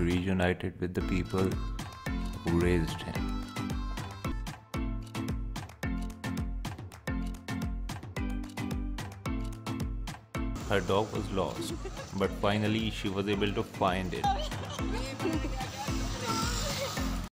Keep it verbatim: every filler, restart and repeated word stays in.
reunited with the people who raised him. Her dog was lost, but finally she was able to find it.